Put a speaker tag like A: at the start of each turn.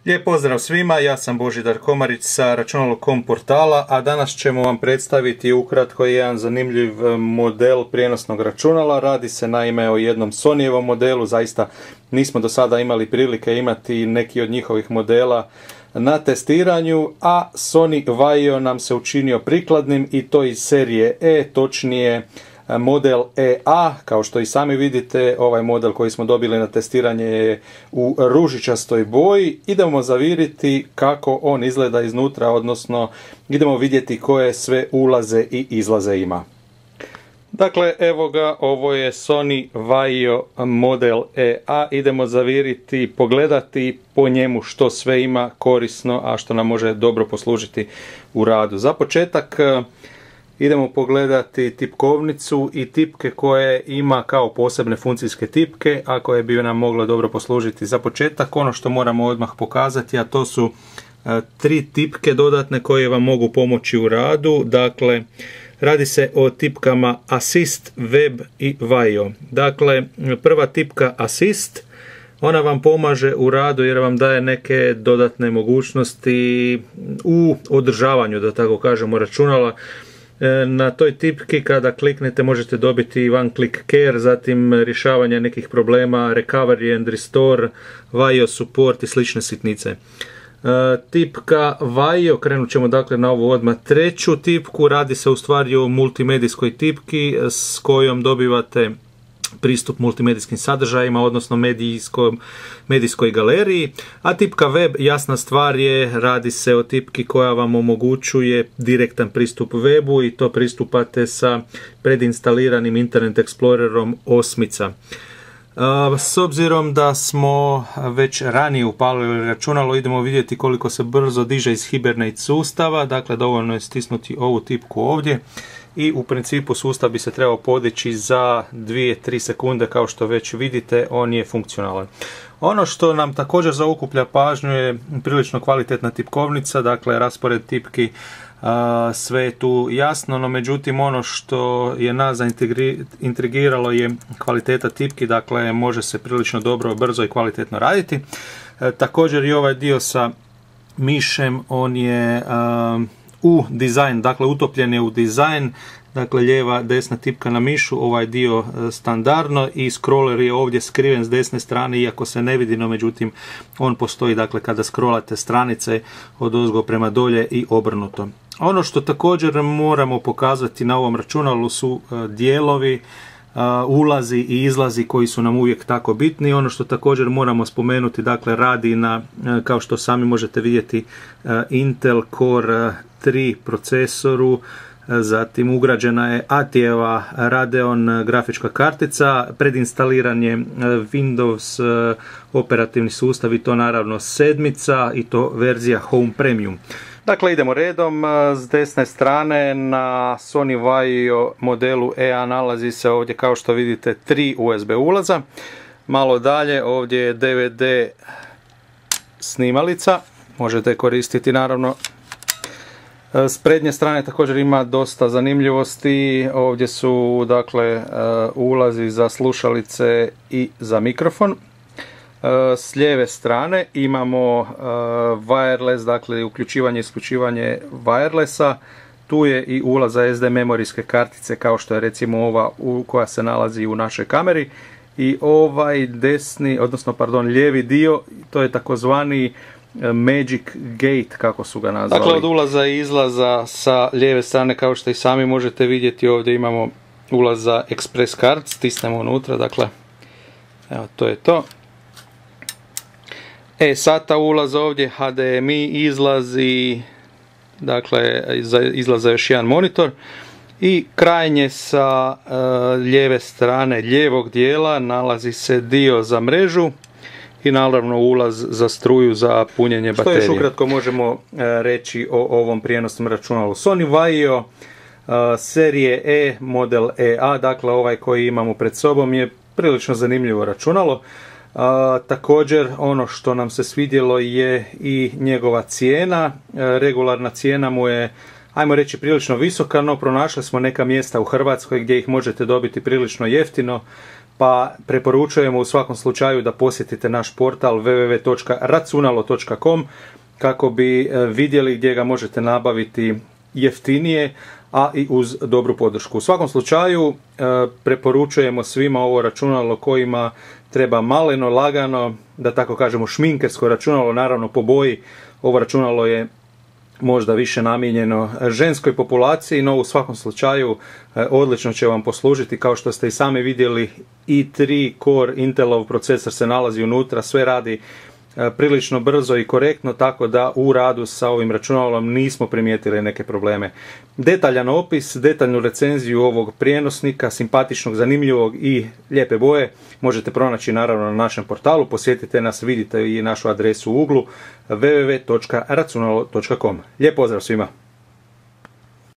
A: Lijep pozdrav svima, ja sam Božidar Komarić sa računalo.com portala, a danas ćemo vam predstaviti ukratko jedan zanimljiv model prijenosnog računala. Radi se naime o jednom Sonyjevom modelu, zaista nismo do sada imali prilike imati neki od njihovih modela na testiranju, a Sony Vaio nam se učinio prikladnim i to iz serije E, točnije model EA. Kao što i sami vidite, ovaj model koji smo dobili na testiranje je u ružičastoj boji. Idemo zaviriti kako on izgleda iznutra, odnosno idemo vidjeti koje sve ulaze i izlaze ima. Dakle, evo ga, ovo je Sony Vaio model EA. Idemo zaviriti, pogledati po njemu što sve ima korisno, a što nam može dobro poslužiti u radu. Za početak idemo pogledati tipkovnicu i tipke koje ima kao posebne funkcijske tipke, a koje bi nam moglo dobro poslužiti. Za početak ono što moramo odmah pokazati, a to su tri tipke dodatne koje vam mogu pomoći u radu. Dakle, radi se o tipkama Assist, Web i Vaio. Dakle, prva tipka Assist, ona vam pomaže u radu jer vam daje neke dodatne mogućnosti u održavanju, da tako kažemo, računala. Na toj tipki kada kliknete možete dobiti one click care, zatim rješavanje nekih problema, recovery and restore, Vaio support i slične sitnice. Tipka Vaio, krenut ćemo dakle na ovu odmah treću tipku. Radi se u stvari o multimedijskoj tipki s kojom dobivate pristup multimedijskim sadržajima, odnosno medijskoj galeriji. A tipka Web, jasna stvar je, radi se o tipki koja vam omogućuje direktan pristup webu i to pristupate sa predinstaliranim Internet Explorerom 8. S obzirom da smo već ranije upalili računalo, idemo vidjeti koliko se brzo diže iz Hibernate sustava. Dakle, dovoljno je stisnuti ovu tipku ovdje i u principu sustav bi se trebao podići za 2-3 sekunde. Kao što već vidite, on je funkcionalan. Ono što nam također zaokuplja pažnju je prilično kvalitetna tipkovnica, dakle raspored tipki, sve je tu jasno, no međutim ono što je nas intrigiralo je kvaliteta tipki, dakle može se prilično dobro, brzo i kvalitetno raditi. Također i ovaj dio sa mišem, on je u dizajn, dakle utopljen je u dizajn, dakle lijeva, desna tipka na mišu, ovaj dio standardno, i scroller je ovdje skriven s desne strane, iako se ne vidi, no međutim on postoji, dakle kada scrollate stranice od ozgo prema dolje i obrnuto. Ono što također moramo pokazati na ovom računalu su dijelovi, ulazi i izlazi koji su nam uvijek tako bitni. Ono što također moramo spomenuti, dakle radi na, kao što sami možete vidjeti, Intel Core 3 procesoru, zatim ugrađena je ATI-eva Radeon grafička kartica, predinstaliran je Windows operativni sustav i to naravno 7. i to verzija Home Premium. Dakle, idemo redom. S desne strane na Sony Vaio modelu EA nalazi se ovdje, kao što vidite, 3 USB ulaza. Malo dalje ovdje je DVD snimalica, možete koristiti naravno. S prednje strane također ima dosta zanimljivosti. Ovdje su dakle ulazi za slušalice i za mikrofon. S lijeve strane imamo wireless, dakle uključivanje i isključivanje wirelessa. Tu je i ulaz za SD memorijske kartice, kao što je recimo ova koja se nalazi u našoj kameri. I ovaj desni, odnosno pardon, lijevi dio, to je takozvani Magic Gate, kako su ga nazvali. Dakle, od ulaza i izlaza sa lijeve strane, kao što i sami možete vidjeti, ovdje imamo ulaz za Express Card, stisnemo unutra, dakle, evo, to je to. SATA ulaz ovdje, HDMI izlazi, dakle, izlaza još jedan monitor. I krajnje sa lijeve strane, lijevog dijela, nalazi se dio za mrežu i naravno ulaz za struju za punjenje baterije. Što još ukratko možemo reći o ovom prijenosnom računalu? Sony Vaio serije E, model EA, dakle ovaj koji imamo pred sobom, je prilično zanimljivo računalo. Također ono što nam se svidjelo je i njegova cijena. Regularna cijena mu je, ajmo reći, prilično visoka, no pronašli smo neka mjesta u Hrvatskoj gdje ih možete dobiti prilično jeftino. pa preporučujemo u svakom slučaju da posjetite naš portal www.racunalo.com kako bi vidjeli gdje ga možete nabaviti jeftinije, a i uz dobru podršku. U svakom slučaju preporučujemo svima ovo računalo kojima treba maleno, lagano, da tako kažemo šminkersko računalo, naravno po boji. Ovo računalo je možda više namijenjeno ženskoj populaciji, no u svakom slučaju odlično će vam poslužiti. Kao što ste i sami vidjeli, i3 Core Intelov procesor se nalazi unutra, sve radi prilično brzo i korektno, tako da u radu sa ovim računalom nismo primijetili neke probleme. Detaljan opis, detaljnu recenziju ovog prijenosnika, simpatičnog, zanimljivog i lijepe boje možete pronaći naravno na našem portalu. Posjetite nas, vidite i našu adresu u uglu www.racunalo.com. Lijep pozdrav svima!